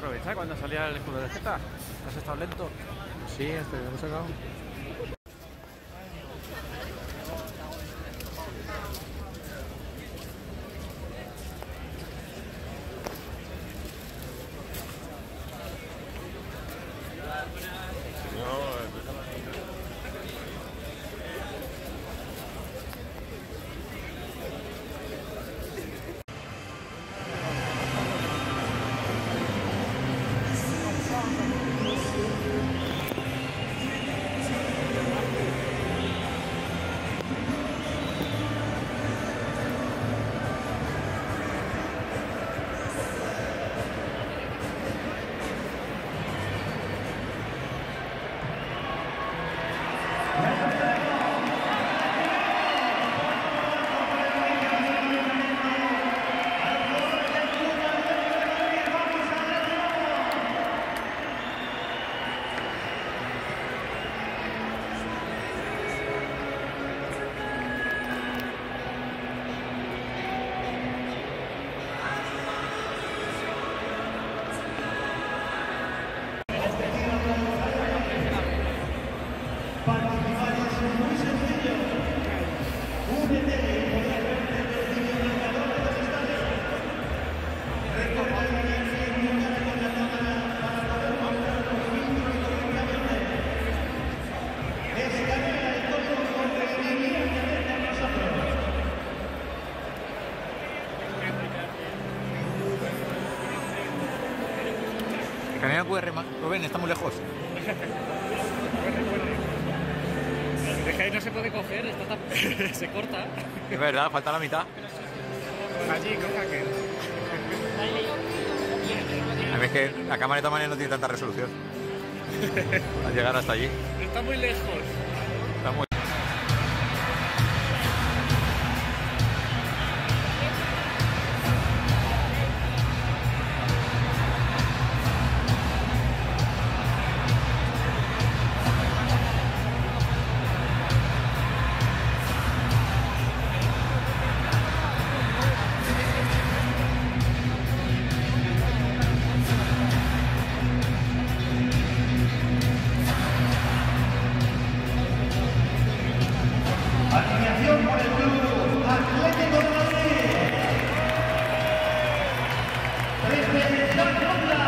aprovechar cuando salía el escudo de Geta. ¿Has estado lento? Sí, hasta que lo hemos sacado. No puede remar. Rubén, está muy lejos. Es que ahí no se puede coger, está tan... se corta. Es verdad, falta la mitad. Allí, coja que... A mí es que la cámara de esta manera no tiene tanta resolución. Al llegar hasta allí. Está muy lejos. Está muy... Alineación por el club Atlético de Madrid. Desde la ronda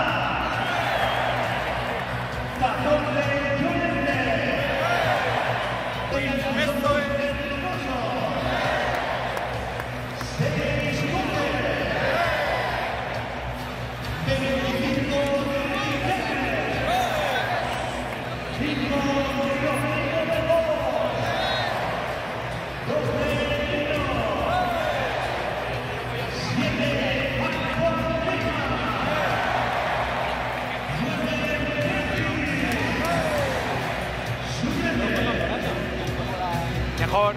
14 Llorente. Esto es hermoso. 6 Gómez. 25 5 Mejor.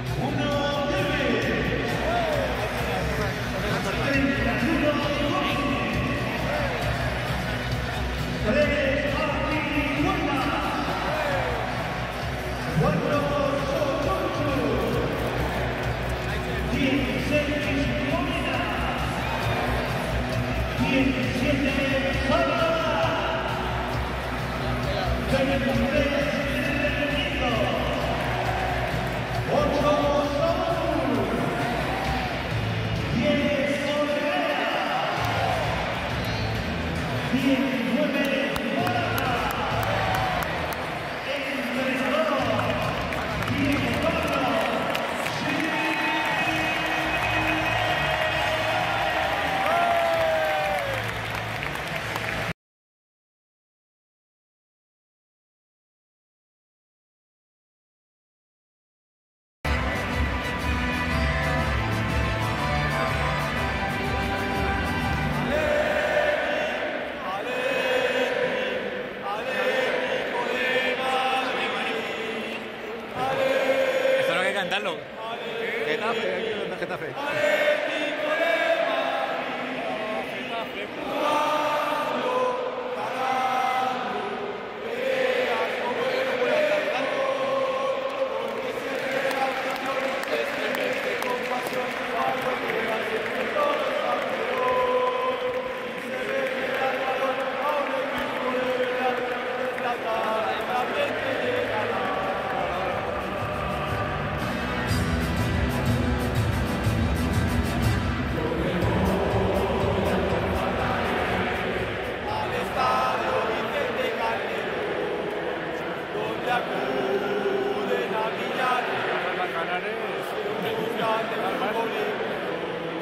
Cantarlo. Getafe, aquí donde Getafe.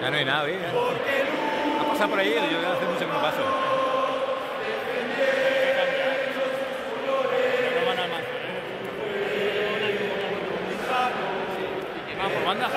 Ya no hay nada, ¿eh? Ha pasado por ahí, yo hace mucho que no paso. Por banda,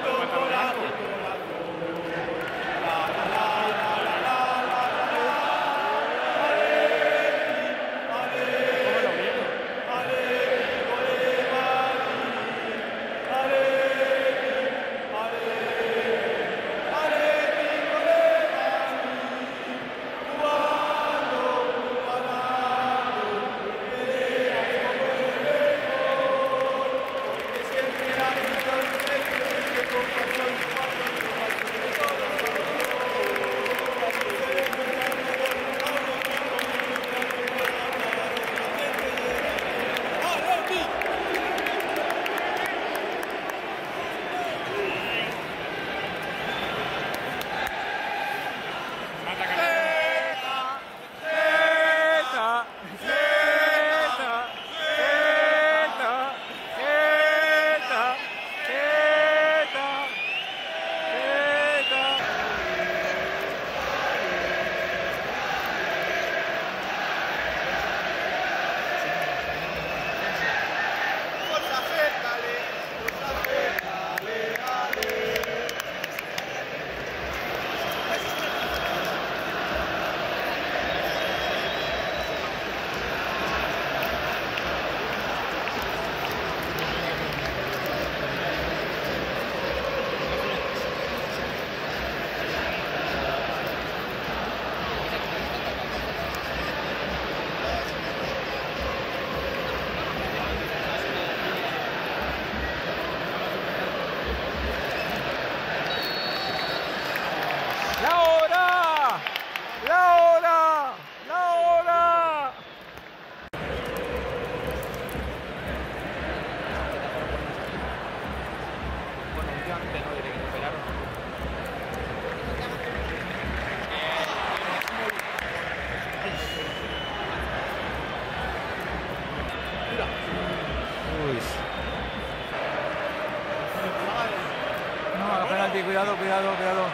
Cuidado, cuidado, cuidado.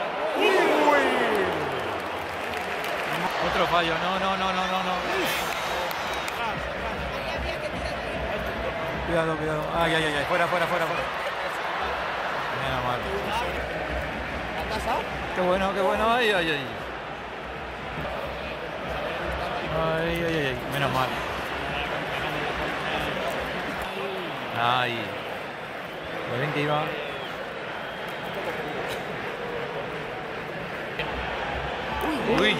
Uy. Otro fallo, no. Cuidado, cuidado. Ay, fuera. Menos mal. ¿Ha pasado? Qué bueno, ay. Ay, menos mal. Ay. Lo bien que iba. Uy.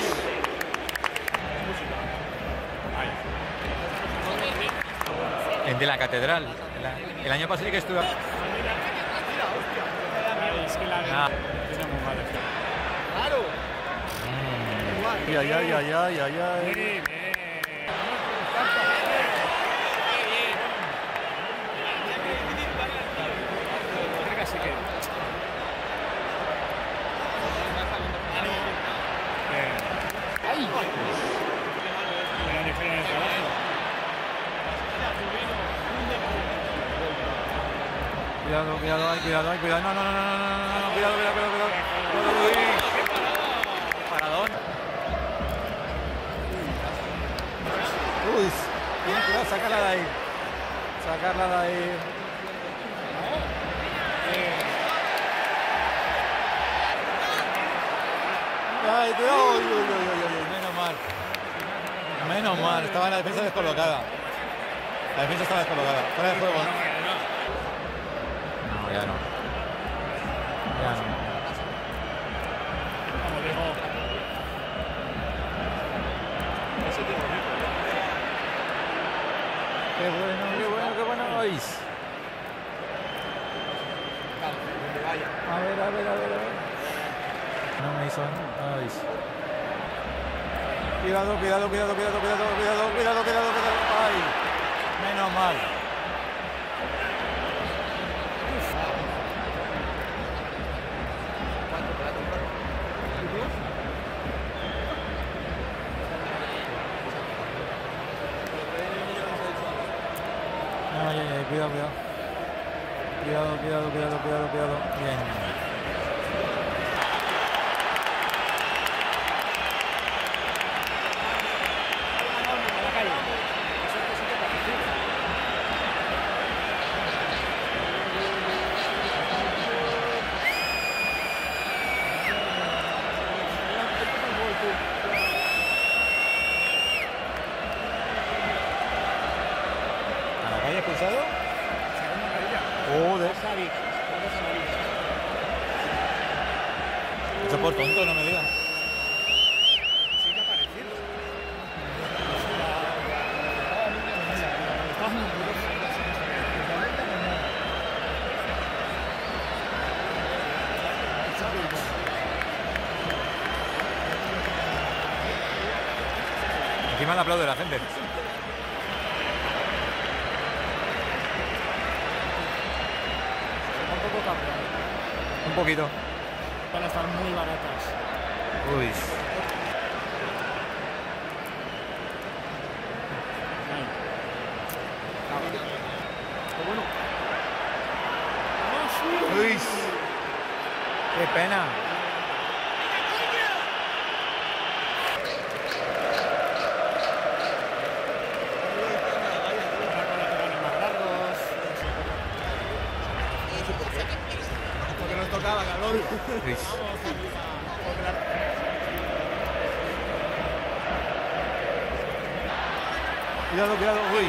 El de la catedral. El año pasado sí que estuve. Es que la Ah. tiene muy mal. Ay. Muy bien. Casi que. ¡Ay! Gran diferencia de trabajo. Cuidado. No. Cuidado. Paradón. Uy. Cuidado, sacarla de ahí. Ay, cuidado. Menos mal, estaba la defensa descolocada. Fuera de juego, ¿no? No, ya no. Vamos, Diego. Qué bueno. Ay. A ver. No me hizo. Ay. Cuidado. Ay. Menos mal. Ay, cuidado. Cuidado. Bien. Eso por tonto, no me digas. Sí que ha parecido. Está muy duro. Encima le aplaude la gente. Un poco cambiado. Un poquito. Van a estar muy baratas. Uy. Qué bueno. Uy. Qué pena. Porque nos tocaba, cabrón. Uy. Cuidado, cuidado. Uy.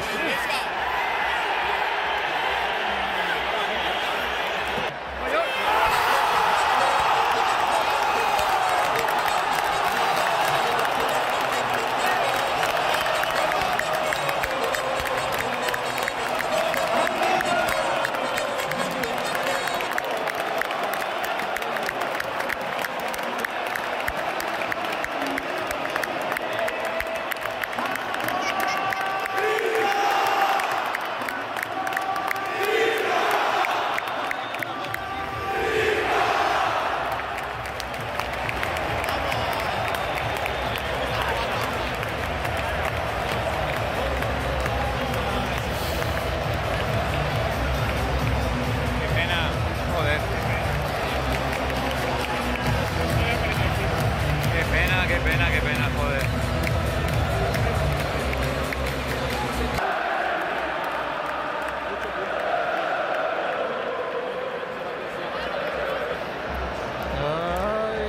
Qué pena, joder. Ay.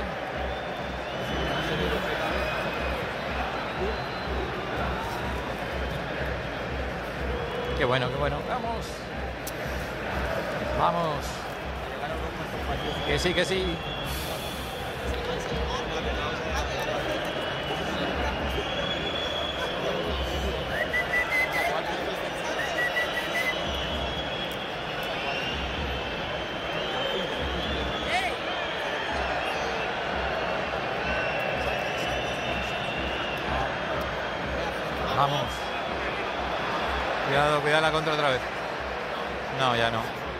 Qué bueno, qué bueno. Vamos. Vamos. Que sí, que sí. Vamos. Cuidado, cuidado la contra otra vez. No, ya no.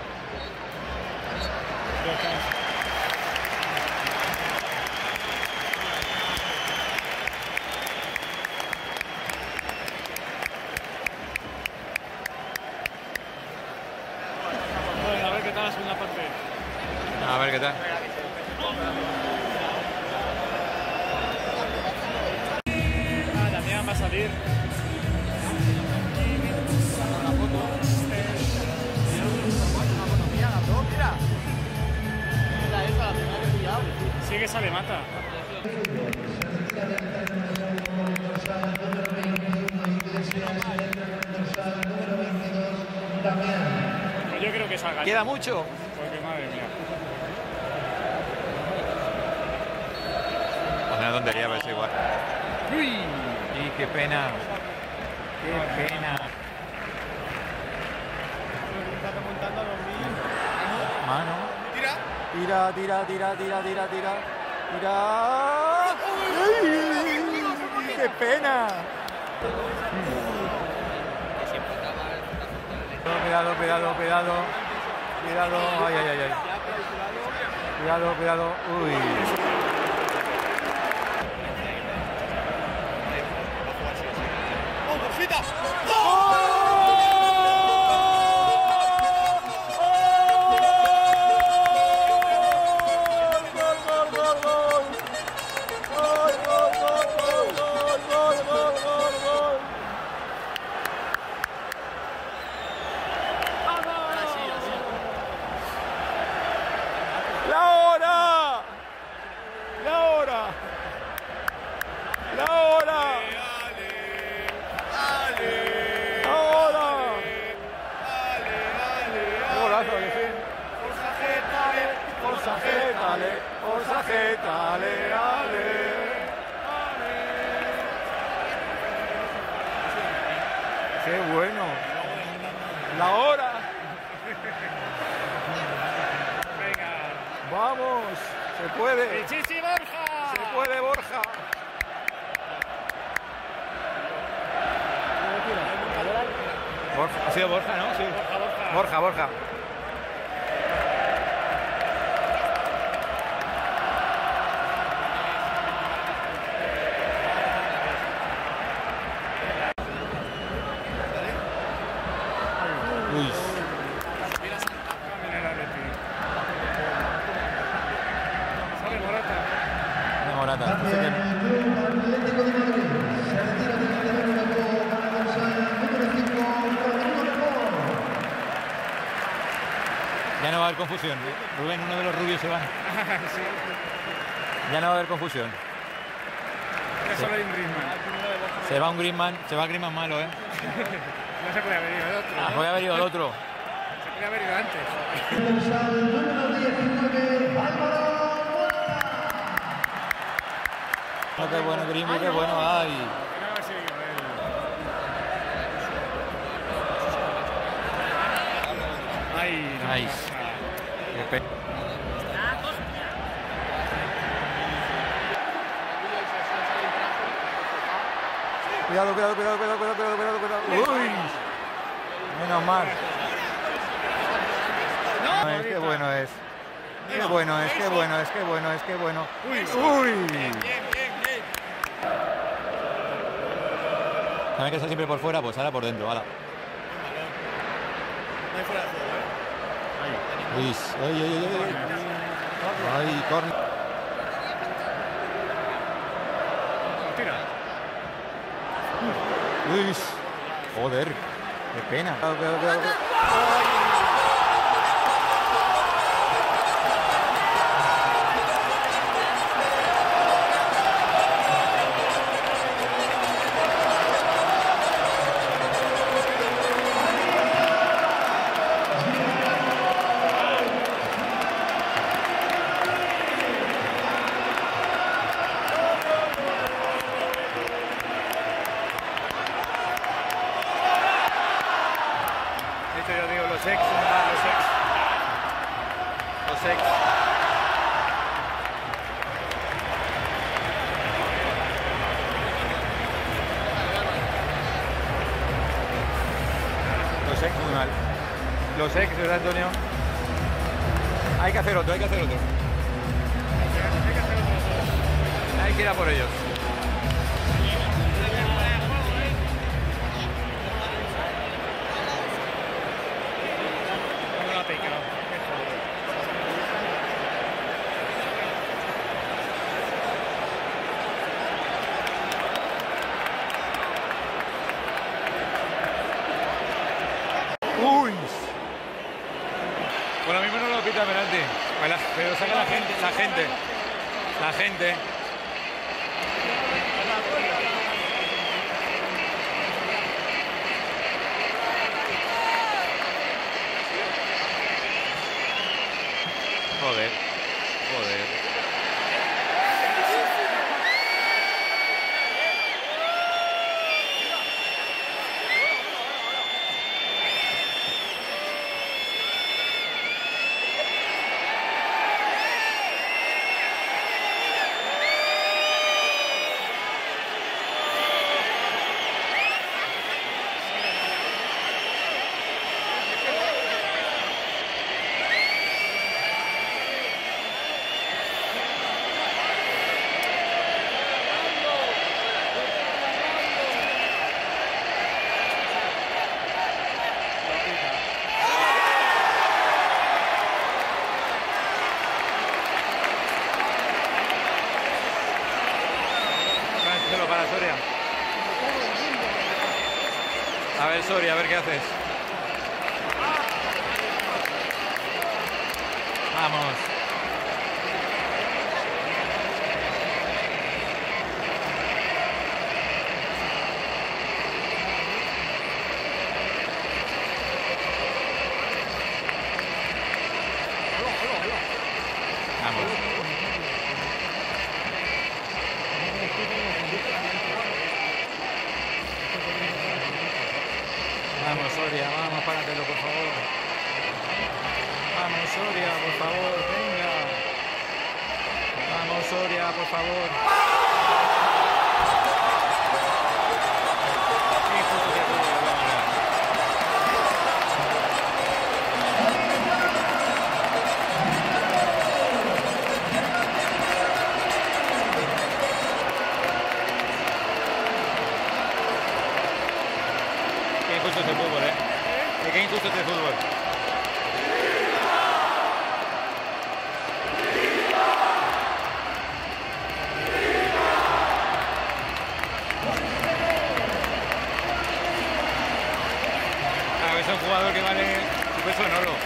Bueno, a ver qué tal la segunda parte. A ver qué tal. Ah, Damián va a salir. Sí que sale mata. Pues yo creo que salga. ¿Queda mucho? Porque madre mía. Pues una tontería, pero es igual. Uy. Y qué pena. Qué pena. Está remontando a los míos. Mano. Tira. Tira, tira, tira, tira, tira, tira. Tira. ¡Ay! ¡Qué pena! Cuidado, cuidado, cuidado. Cuidado. Ay, ay, ay, ay. Cuidado, cuidado. Uy. ¡Oh, Borjita! ¡La hora! ¡La hora! ¡La hora! ¡Ahora! ¡Qué golazo, que sí! ¡Forza G, dale! Forza Geta, ale, ale. ¡Qué bueno! ¡La hora! Venga. ¡Vamos! ¡Se puede! ¡Pichichi Borja! ¡Se puede, Borja! Borja, ha sido Borja, ¿no? Sí. Borja, Borja. Uy. Sale Morata. De Morata. Hacia el Club Atlético de Madrid. Se retira del terreno de juego para el dorsal número 5, Rodrigo Polo. Ya no va a haber confusión. Rubén, uno de los rubios se va. Sí. Ya no va a haber confusión. Ya solo hay un Griezmann. Se va un Griezmann, se va Griezmann malo, ¿eh? No se puede haber ido el otro. Ah, puede haber ido el otro. Se puede haber ido antes. Dorsal número 19, Álvaro Oh, qué bueno Griezmann, qué bueno. Ay. Que no haber sido él. Ay, no Ay. pasa. Qué pe- Cuidado, cuidado, cuidado, cuidado, cuidado, cuidado, cuidado, cuidado. Uy. Menos mal. Ay, qué bueno es. Qué bueno es, qué bueno es, qué bueno es, qué bueno. Uy. ¿Saben que está siempre por fuera? Pues ahora por dentro, hala. No hay fuera de juego, ¿eh? Luis, ay, ay, ay, ay. Ay, córner. Tira. Luis. Joder, qué pena. Cuidado, cuidado, cuidado, cuidado. Esto yo digo, los ex, los ex. Los ex. Los ex muy mal. Los ex, ¿verdad, Antonio? Hay que hacer otro, hay que hacer otro. Hay que ir a por ellos. No lo ha picado. Uy. Bueno, mismo no lo pita penalti. Pero saca la gente, la gente. La gente. Joder. Joder. Tránselo para Soria. A ver, Soria, a ver qué haces. Vamos. Vamos. suelo, por favor. Vamos, Soria, por favor, venga. Vamos, Soria, por favor. Qué justo de fútbol, vamos. Qué injusto este fútbol, qué injusto este fútbol. Es un jugador que vale un peso en oro.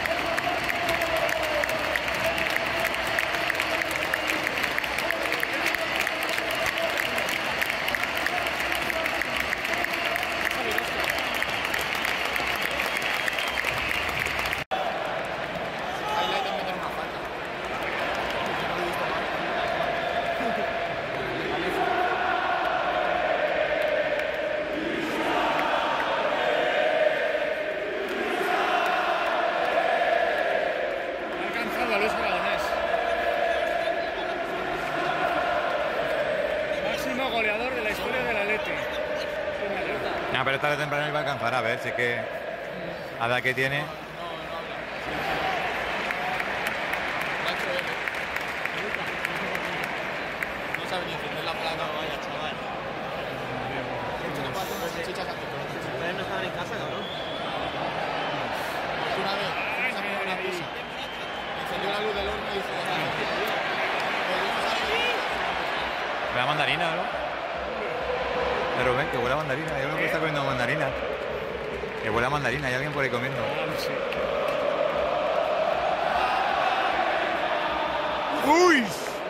Ahí le hay que meter una falta. Ha alcanzado a Luis Aragonés. Máximo goleador de la historia del Atleti. No, pero tarde o temprano iba a alcanzar, a ver, si es que a la que tiene. No sabe ni encender la plata, vaya chaval. Chichas antes. Ustedes no estaban en casa, cabrón. Una vez, se ha una prisa. Encendió la luz del horno y dice, La mandarina, ¿no? De Rubén, que huele a mandarina. Yo creo que está comiendo mandarina. Que huele a mandarina, hay alguien por ahí comiendo. ¡Uy!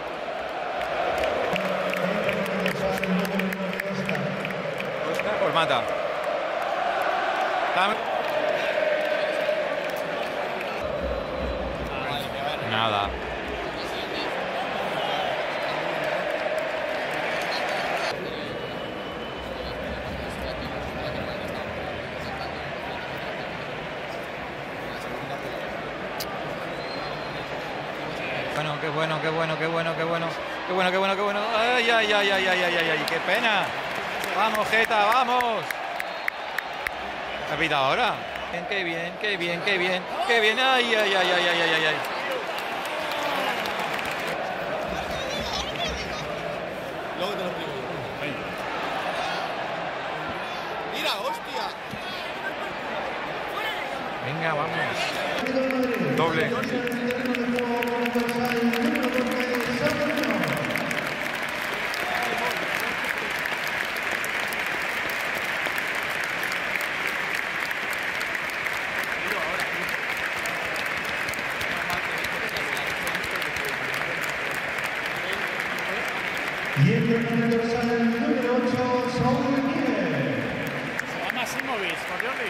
Oscar pues mata. Nada. Bueno, qué bueno, qué bueno, qué bueno, qué bueno. Qué bueno, qué bueno, qué bueno. Ay, ay, ay, ay, ay, ay, ay, ay, qué pena. Vamos, Geta, vamos. ¿Qué ha pitado ahora? Qué bien, qué bien, qué bien, qué bien. Ay, ay, ay, ay, ay, ay, ay, ay. luego te lo explico. ¡Mira, hostia! Venga, vamos. Doble. Y el dorsal número 8, Saúl Miguel. Se llama Simovic, por Jordi.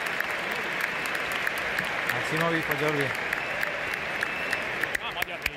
Maximovic por Jordi. Vamos, Jordi.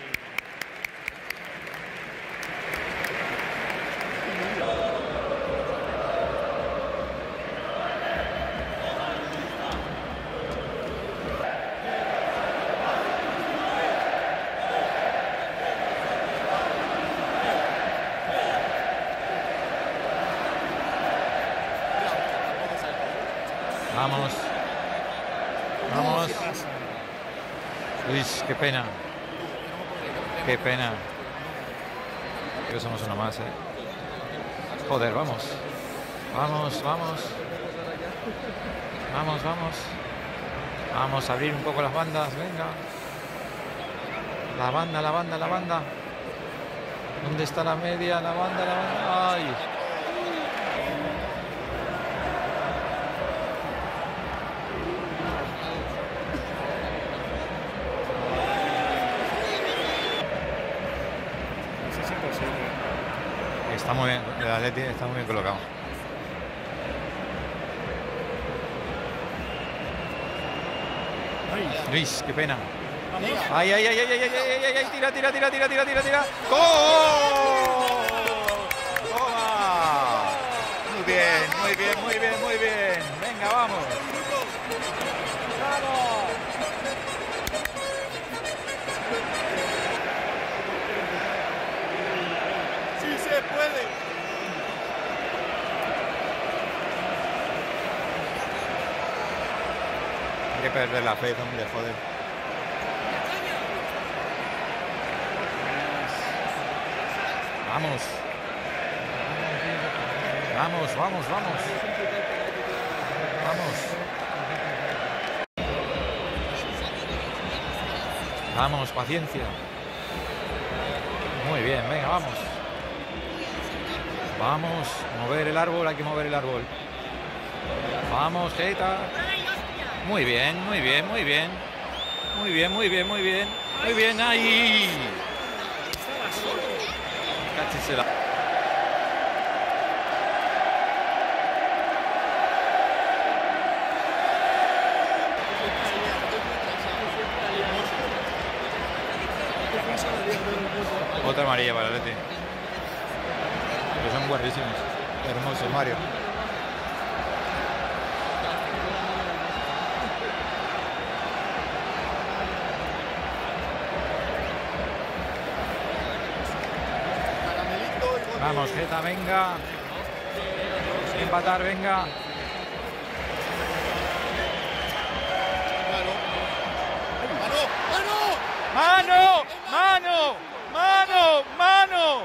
Vamos. Vamos. Uy, qué pena. Qué pena. Creo que somos uno más, Joder, vamos. Vamos, vamos. Vamos, vamos. Vamos a abrir un poco las bandas, venga. La banda, la banda, la banda. ¿Dónde está la media? La banda, la banda. ¡Ay! Es imposible. Está muy bien, el Atleti está muy bien colocado. Luis, qué pena. Ay, ay, ay, ay, ay, ay, ay, ay, ay, tira, tira, tira, tira, tira, tira, tira. ¡Gol! ¡Toma! Muy bien, muy bien, muy bien, muy bien. Venga, vamos. perder la fe, hombre, joder. Vamos. Vamos, vamos, vamos. Vamos. Vamos, paciencia. Muy bien, venga, vamos. Vamos, mover el árbol, hay que mover el árbol. Vamos, Geta. Muy bien, muy bien, muy bien. Muy bien, muy bien, muy bien. Muy bien, ahí. Cáchensela. Otra amarilla para Leti. Que son guarrísimos. Hermosos, Mario. Vamos, Geta, venga. Empatar, venga. ¡Mano! ¡Mano! ¡Mano! ¡Mano!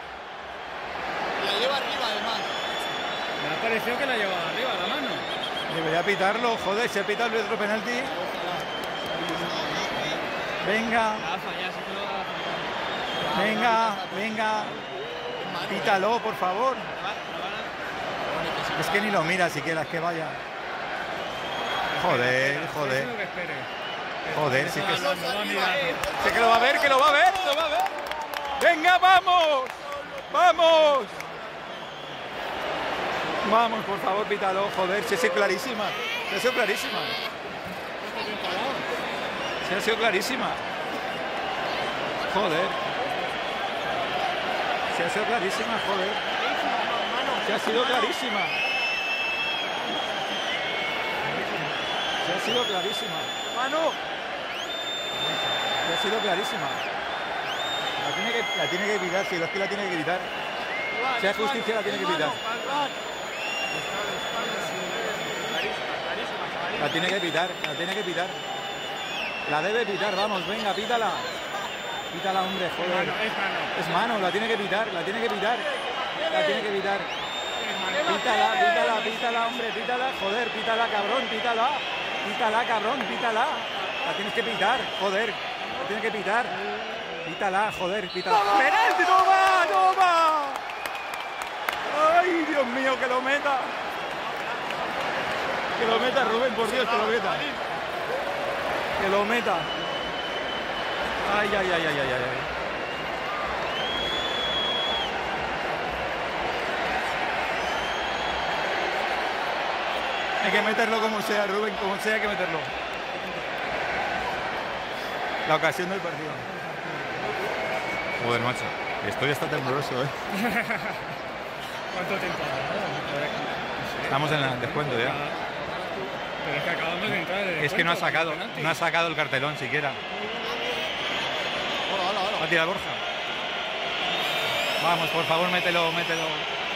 La lleva arriba, además. Me ha parecido que la llevaba arriba, la mano. Debería pitarlo, joder, se pita el otro penalti. Venga, venga, venga. Pítalo, por favor. Es que ni lo mira siquiera, es que vaya. Joder, joder. Joder, sí que sé que lo va a ver, que lo va a ver, lo va a ver. Venga, vamos. Vamos. Vamos, por favor, pítalo, joder, se ha sido clarísima. Se ha sido clarísima. Se ha sido clarísima. Joder. Se ha sido clarísima, joder. Se ha sido clarísima. Se ha sido clarísima. ¡Mano! Se ha sido clarísima. La tiene que evitar, si es que la tiene que evitar. Sea justicia, la tiene que evitar. La tiene que evitar, la tiene que evitar. La debe evitar, vamos, venga, pítala. Pítala, hombre, joder. Es mano, la tiene que evitar, la tiene que evitar. La tiene que evitar. Pítala, pítala, pítala, hombre, pítala, joder, pítala, cabrón, pítala. Pítala, cabrón, pítala. La tienes que pitar, joder. La tiene que pitar. Pítala, joder, pítala. ¡Penalti! ¡Toma! ¡Toma! ¡Ay, Dios mío, que lo meta! Que lo meta, Rubén, por Dios, que lo meta. Que lo meta. Ay, ay, ay, ay, ay, ay. Hay que meterlo como sea, Rubén, como sea hay que meterlo. La ocasión del partido. Joder, macho. Estoy hasta tembloroso, ¿eh? ¿Cuánto tiempo? Estamos en el descuento ya. Pero es que acabamos de entrar. Es que no ha sacado el cartelón siquiera. Va a tirar Borja. Vamos, por favor, mételo, mételo.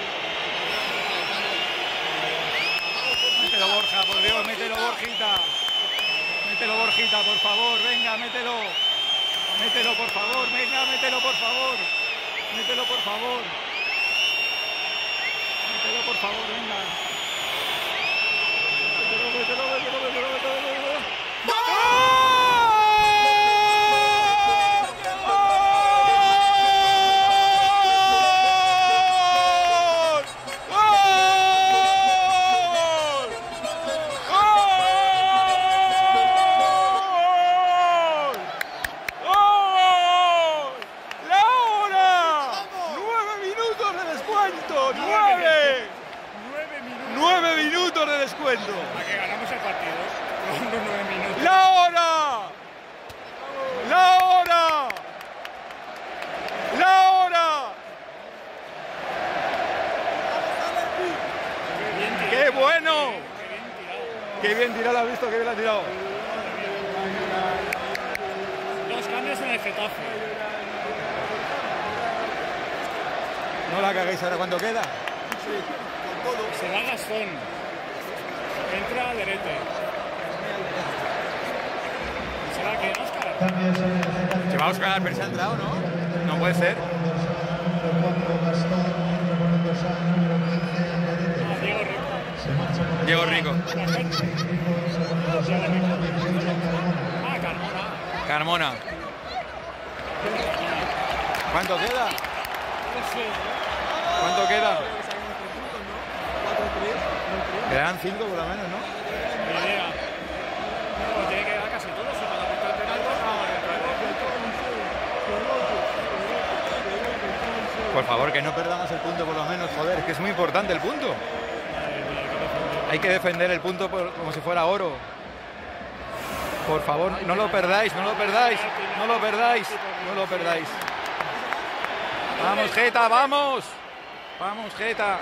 Mételo, Borja, por Dios, mételo, Borjita. Mételo, Borjita, por favor, venga, mételo. Mételo, por favor, venga, mételo, por favor. Mételo, por favor. Mételo, por favor, venga. Mételo. Qué bien tirado, ¿has visto? Qué bien la ha tirado. Dos cambios en el Getafe. No la caguéis ahora, ¿cuánto queda? Se va Gastón. Entra Derete. Cambios en el Getafe. Se va a Óscar Alper, se ha entrado, ¿no? No puede ser. Diego Rico. Diego Rico. Ah, Carmona. Carmona. ¿Cuánto queda? ¿Cuánto queda? Quedarán 5 por lo menos, ¿no? Ni idea. No, tiene que quedar casi todo. Si para apuntar el penalti, Por favor, que no perdamos el punto por lo menos, joder, es que es muy importante el punto. Hay que defender el punto como si fuera oro. Por favor, no lo perdáis, no lo perdáis, no lo perdáis, no lo perdáis. Vamos, Geta, vamos. Vamos, Geta.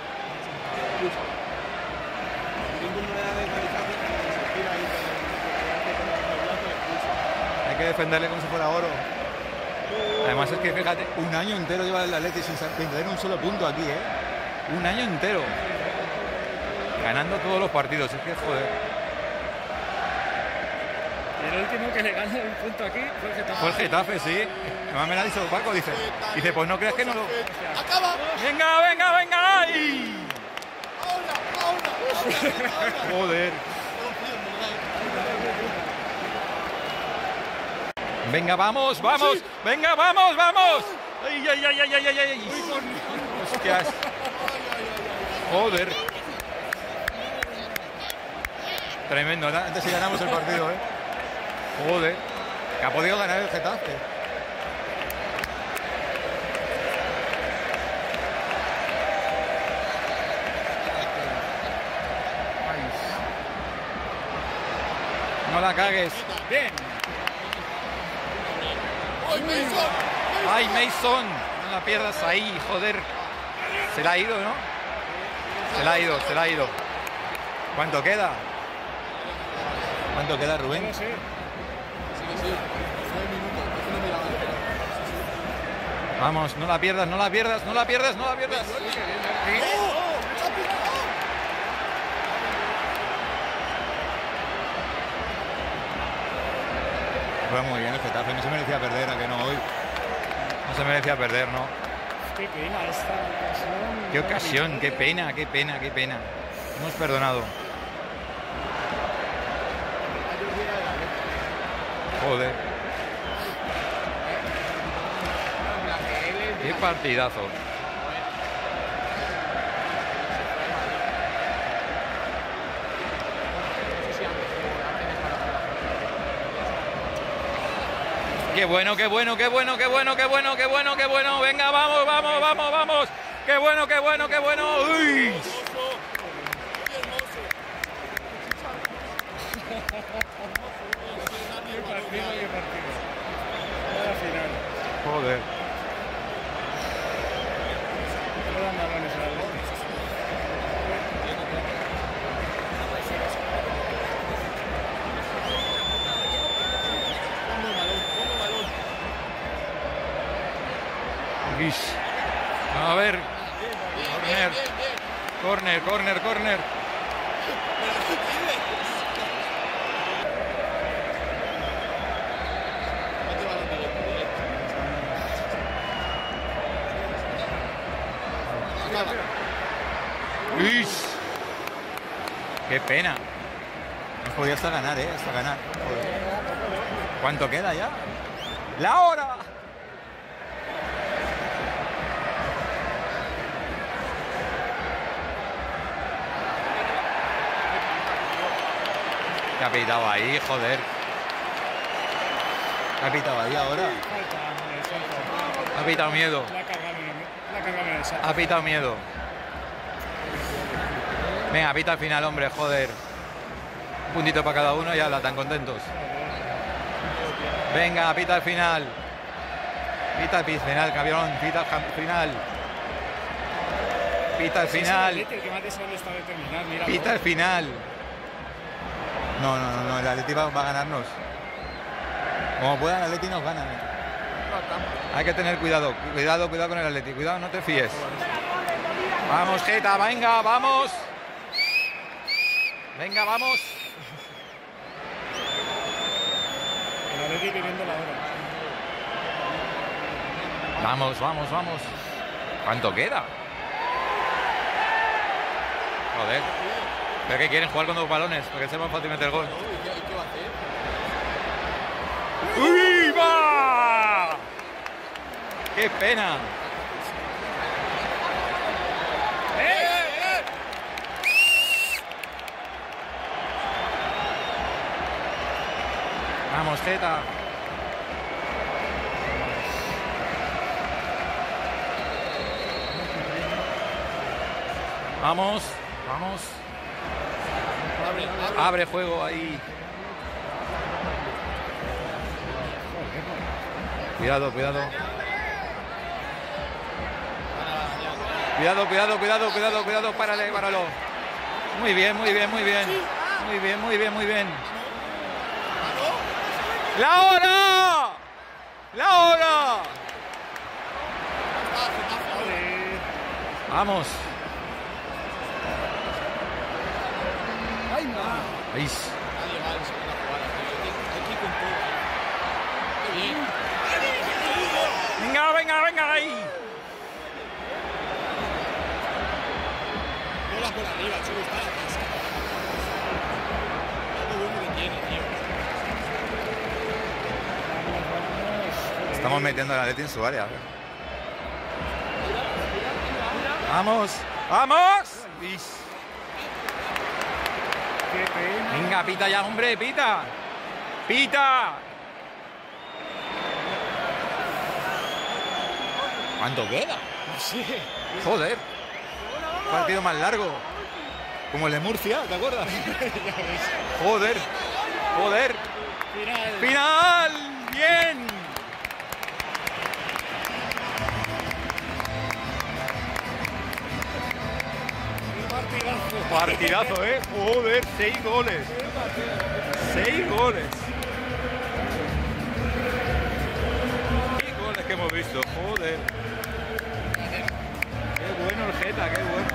Hay que defenderle como si fuera oro. Además es que fíjate, un año entero lleva el Atleti sin tener un solo punto aquí, ¿eh? Un año entero. Ganando todos los partidos, es que joder. el último que le ganó un punto aquí fue el Getafe. Fue el Getafe, sí. Además me lo ha dicho Paco, dice, pues no creas que no lo... ¡Acaba! ¡Venga, venga, venga! ¡Ay! Joder. Venga, vamos, vamos. Venga, vamos, vamos. ¡Ay, ay, ay, ay, ay, ay, ay! Hostias. Joder. Tremendo, antes sí ganamos el partido, ¿eh? Joder. Que ha podido ganar el Getafe. No la cagues. Bien. ¡Ay, Mason! No la pierdas ahí, joder. Se la ha ido, ¿no? Se la ha ido, se la ha ido. ¿Cuánto queda? ¿Cuánto queda, Rubén? No sé. Vamos, no la pierdas, no la pierdas, no la pierdas, no la pierdas. Fue muy bien el Getafe, no se merecía perder, a que no hoy. No se merecía perder, ¿no? Qué pena esta ocasión. Qué ocasión, qué pena, qué pena, qué pena. Hemos perdonado. Joder. Qué partidazo. Qué bueno, qué bueno, qué bueno, qué bueno, qué bueno, qué bueno, qué bueno. Venga, vamos, vamos, vamos, vamos. Qué bueno, qué bueno, qué bueno. Uy. Qué partido, qué partido. Vaya final. Joder. No dan balones al Atleti. Ish. A ver. Corner, corner, corner, corner. Ish. Qué pena. No podía hasta ganar, hasta ganar. Joder. ¿Cuánto queda ya? ¡La hora! ¿Qué ha pitado ahí, joder? ¿Qué ha pitado ahí ahora? Ha pitado miedo. La cargaron en el saco. Ha pitado miedo. Venga, pita al final, hombre, joder. Un puntito para cada uno y ya están contentos. Venga, pita al final. Pita al final, cabrón. Pita al final. Pita al final. El que más deseo está de terminar, mira. Pita al final. No, el Atleti va a ganarnos. Como pueda, el Atleti nos gana. Hay que tener cuidado, cuidado con el Atleti. Cuidado, no te fíes. Vamos, Geta, venga, vamos. Venga, vamos. El Atleti viviendo la hora. Vamos, vamos, vamos. ¿Cuánto queda? Joder. ¿Pero qué quieren? ¿Jugar con 2 balones? Para que sepan fácilmente el gol. ¿Y qué va a hacer? ¡Uy, va! ¡Qué pena! Vamos, Zeta. Vamos, vamos. Abre juego ahí. Cuidado, cuidado. Cuidado, cuidado, cuidado, cuidado, cuidado. Párale, páralo. Muy bien, muy bien, muy bien. Muy bien, muy bien, muy bien. ¡La hora! ¡La hora! Vamos. Ahí. Venga, venga, venga ahí. Bola por arriba, chico, está la casa. Lo bueno que tiene, tío. Estamos metiendo al Atleti en su área. Vamos, vamos. Qué pena. Venga, pita ya, hombre, pita. Pita. ¿Cuánto queda? Sí. Joder. Partido más largo. Como el de Murcia, ¿te acuerdas? Joder. Joder. Final. Final. Bien. Partidazo, Joder, 6 goles. 6 goles. 6 goles que hemos visto, joder. Qué bueno el Geta, qué bueno.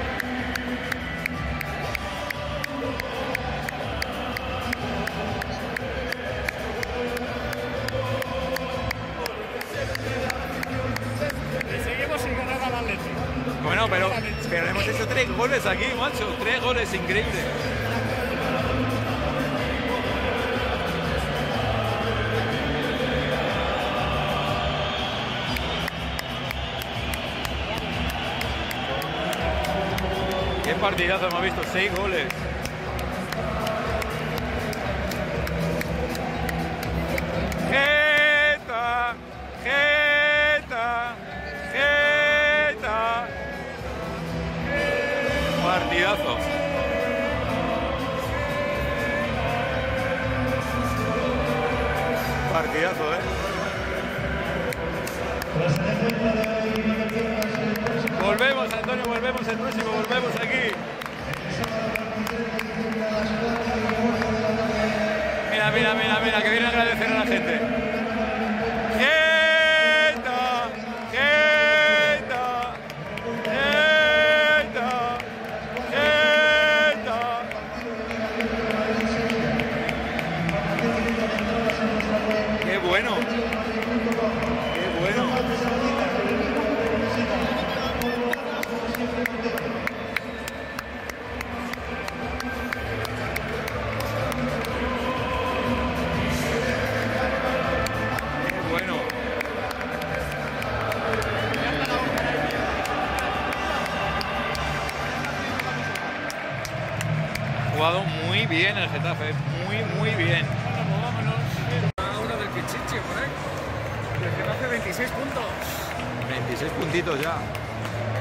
Y seguimos sin ganar al Atleti. Bueno, pero hemos hecho 3 goles aquí, macho. 3 goles, increíble. Qué partidazo hemos visto, 6 goles. Geta, Geta, Geta. Partidazo. Partidazo, Volvemos, Antonio, volvemos el próximo, volvemos aquí. Mira, mira, mira, mira, que viene a agradecer a la gente. ¡Geta! ¡Geta! ¡Geta! ¡Geta! ¡Qué bueno! ¡Qué bueno! Jugado muy bien el Getafe, muy bien. Bueno, vámonos. Uno del Pichichi por ahí. El Getafe 26 puntos. 26 puntitos ya.